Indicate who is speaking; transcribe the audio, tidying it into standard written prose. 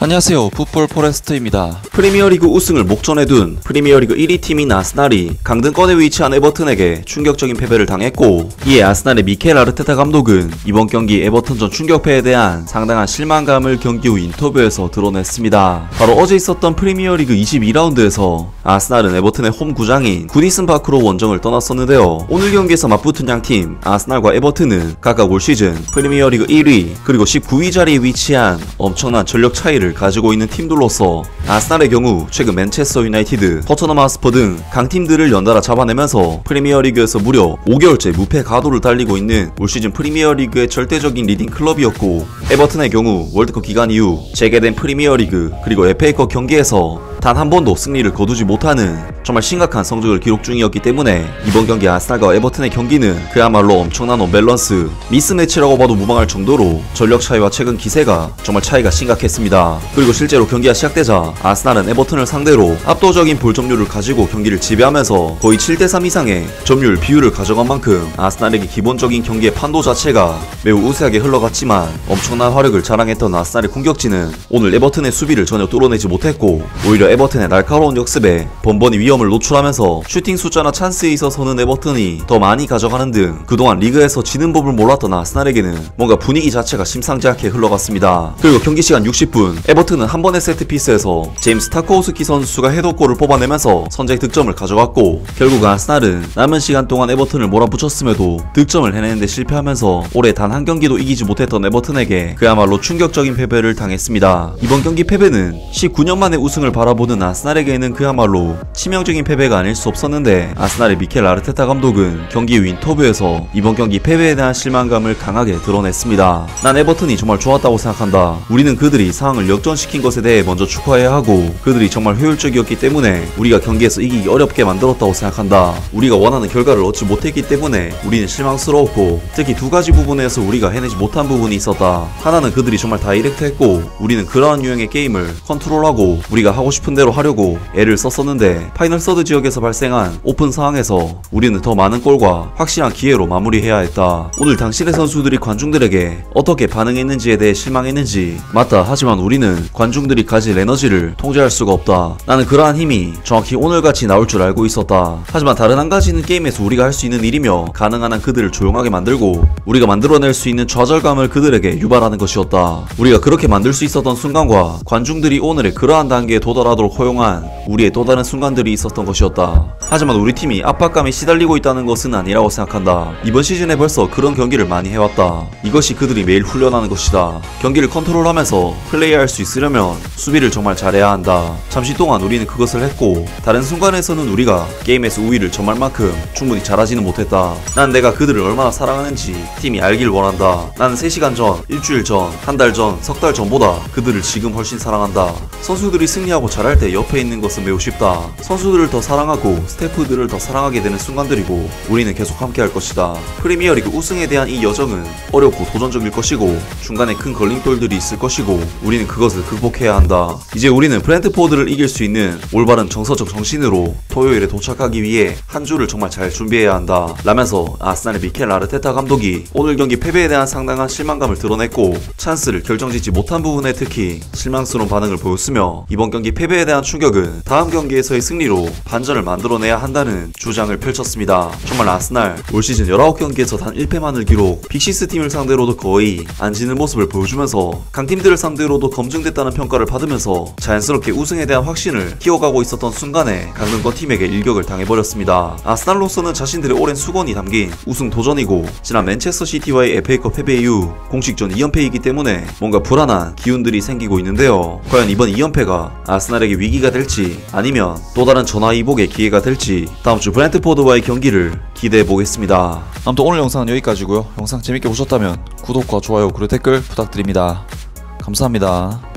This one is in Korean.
Speaker 1: 안녕하세요, 풋볼 포레스트입니다.
Speaker 2: 프리미어리그 우승을 목전에 둔 프리미어리그 1위 팀인 아스날이 강등권에 위치한 에버튼에게 충격적인 패배를 당했고, 이에 아스날의 미켈 아르테타 감독은 이번 경기 에버튼전 충격패에 대한 상당한 실망감을 경기 후 인터뷰에서 드러냈습니다. 바로 어제 있었던 프리미어리그 22라운드에서 아스날은 에버튼의 홈 구장인 구디슨 파크로 원정을 떠났었는데요. 오늘 경기에서 맞붙은 양팀 아스날과 에버튼은 각각 올 시즌 프리미어리그 1위 그리고 19위 자리에 위치한 엄청난 전력 차이를 가지고 있는 팀들로서, 아스날의 경우 최근 맨체스터 유나이티드, 토트넘 하스퍼 등 강팀들을 연달아 잡아내면서 프리미어리그에서 무려 5개월째 무패 가도를 달리고 있는 올 시즌 프리미어리그의 절대적인 리딩 클럽이었고, 에버튼의 경우 월드컵 기간 이후 재개된 프리미어리그 그리고 FA컵 경기에서 단 한 번도 승리를 거두지 못하는 정말 심각한 성적을 기록 중이었기 때문에 이번 경기 아스날과 에버튼의 경기는 그야말로 엄청난 언밸런스, 미스매치라고 봐도 무방할 정도로 전력 차이와 최근 기세가 정말 차이가 심각했습니다. 그리고 실제로 경기가 시작되자 아스날은 에버튼을 상대로 압도적인 볼 점유율을 가지고 경기를 지배하면서 거의 7대3 이상의 점유율 비율을 가져간 만큼 아스날에게 기본적인 경기의 판도 자체가 매우 우세하게 흘러갔지만, 엄청난 화력을 자랑했던 아스날의 공격진은 오늘 에버튼의 수비를 전혀 뚫어내지 못했고, 오히려 에버튼의 날카로운 역습에 번번이 위험을 노출하면서 슈팅 숫자나 찬스에 있어서는 에버튼이 더 많이 가져가는 등 그동안 리그에서 지는 법을 몰랐던 아스날에게는 뭔가 분위기 자체가 심상치 않게 흘러갔습니다. 그리고 경기 시간 60분, 에버튼은 한 번의 세트피스에서 제임스 타코우스키 선수가 헤더골을 뽑아내면서 선제 득점을 가져갔고, 결국 아스날은 남은 시간 동안 에버튼을 몰아붙였음에도 득점을 해내는데 실패하면서 올해 단 한 경기도 이기지 못했던 에버튼에게 그야말로 충격적인 패배를 당했습니다. 이번 경기 패배는 19년 만에 우승을 바라보는 아스날에게는 그야말로 치명적인 패배가 아닐 수 없었는데, 아스날의 미켈 아르테타 감독은 경기 후 인터뷰에서 이번 경기 패배에 대한 실망감을 강하게 드러냈습니다. 난 에버튼이 정말 좋았다고 생각한다. 우리는 그들이 상황을 역전시킨 것에 대해 먼저 축하해야 하고, 그들이 정말 효율적이었기 때문에 우리가 경기에서 이기기 어렵게 만들었다고 생각한다. 우리가 원하는 결과를 얻지 못했기 때문에 우리는 실망스러웠고, 특히 두 가지 부분에서 우리가 해내지 못한 부분이 있었다. 하나는 그들이 정말 다이렉트했고, 우리는 그러한 유형의 게임을 컨트롤하고 우리가 하고 싶은 대로 하려고 애를 썼었는데, 파이널 서드 지역에서 발생한 오픈 상황에서 우리는 더 많은 골과 확실한 기회로 마무리해야 했다. 오늘 당신의 선수들이 관중들에게 어떻게 반응했는지에 대해 실망했는지 맞다. 하지만 우리는 관중들이 가질 에너지를 통제할 수가 없다. 나는 그러한 힘이 정확히 오늘같이 나올 줄 알고 있었다. 하지만 다른 한 가지는 게임에서 우리가 할 수 있는 일이며, 가능한 한 그들을 조용하게 만들고 우리가 만들어낼 수 있는 좌절감을 그들에게 유발하는 것이었다. 우리가 그렇게 만들 수 있었던 순간과 관중들이 오늘의 그러한 단계에 도달하도록 허용한 우리의 또 다른 순간들이 있었던 것이었다. 하지만 우리 팀이 압박감에 시달리고 있다는 것은 아니라고 생각한다. 이번 시즌에 벌써 그런 경기를 많이 해왔다. 이것이 그들이 매일 훈련하는 것이다. 경기를 컨트롤하면서 플레이할 수 있으려면 수비를 정말 잘해야 한다. 잠시 동안 우리는 그것을 했고, 다른 순간에서는 우리가 게임에서 우위를 점할 만큼 충분히 잘하지는 못했다. 난 내가 그들을 얼마나 사랑하는지 팀이 알길 원한다. 나는 3시간 전, 일주일 전, 한 달 전, 석 달 전보다 그들을 지금 훨씬 사랑한다. 선수들이 승리하고 잘할 때 옆에 있는 것은 매우 쉽다. 선수들을 더 사랑하고 스태프들을 더 사랑하게 되는 순간들이고, 우리는 계속 함께 할 것이다. 프리미어리그 우승에 대한 이 여정은 어렵고 도전적일 것이고, 중간에 큰 걸림돌들이 있을 것이고, 우리는 그것을 극복해야 한다. 이제 우리는 브랜트포드를 이길 수 있는 올바른 정서적 정신으로 토요일에 도착하기 위해 한 주를 정말 잘 준비해야 한다 라면서 아스날의 미켈 아르테타 감독이 오늘 경기 패배에 대한 상당한 실망감을 드러냈고, 찬스를 결정짓지 못한 부분에 특히 실망스러운 반응을 보였으며, 이번 경기 패배에 대한 충격은 다음 경기에서의 승리로 반전을 만들어내야 한다는 주장을 펼쳤습니다. 정말 아스날 올 시즌 19경기에서 단 1패만을 기록, 빅시스 팀을 상대로도 거의 안 지는 모습을 보여주면서 강팀들을 상대로도 검증됐다는 평가를 받으면서 자연스럽게 우승에 대한 확신을 키워가고 있었던 순간에 강등권 팀에게 일격을 당해버렸습니다. 아스날로서는 자신들의 오랜 수건이 담긴 우승 도전이고, 지난 맨체스터 시티와의 FA컵 패배 이후 공식전 2연패이기 때문에 뭔가 불안한 기운들이 생기고 있는데요. 과연 이번 2연패가 아스날에게 위기가 될지 아니면 또 다른 전화위복의 기회가 될지 다음주 브랜트포드와의 경기를 기대해보겠습니다.
Speaker 1: 아무튼 오늘 영상은 여기까지고요. 영상 재밌게 보셨다면 구독과 좋아요 그리고 댓글 부탁드립니다. 감사합니다.